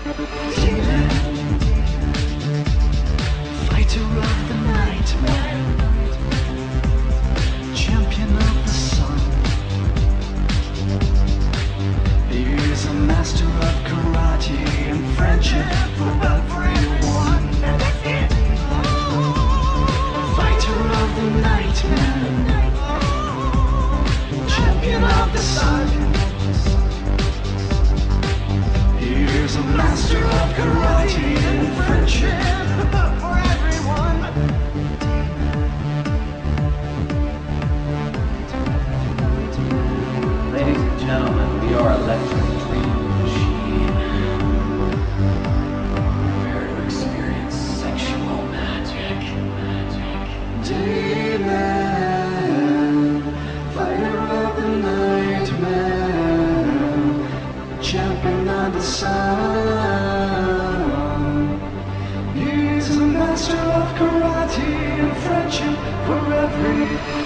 Demon, fighter of the nightmare, champion of the sun. He is a master of karate and friendship for everyone. Fighter of the nightmare, champion of the sun. He is a master of karate and friendship for everyone. Ladies and gentlemen, we are Electric Dream Machine. Prepare to experience sexual magic. Demon, fighter of the nightmare, champion of the sun. He's a master of karate and friendship for every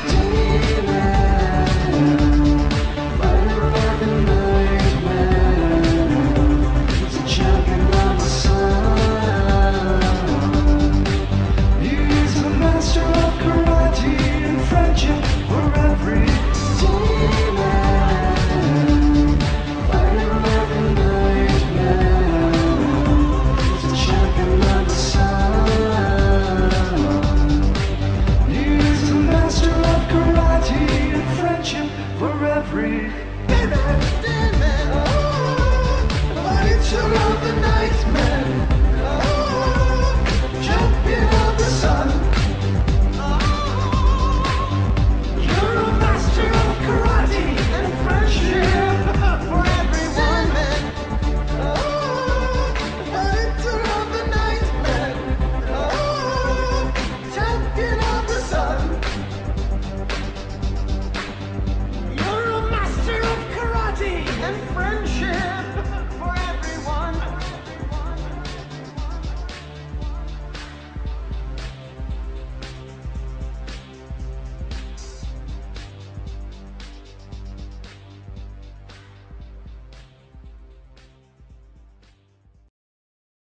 demon. Fighter of the nightmare, he's a champion of the sun. He's a master of karate and friendship for every demon. Fighter of the nightmare, he's a champion of the sun. He's a master of karate and friendship for every demon. Fighter of the nightmare.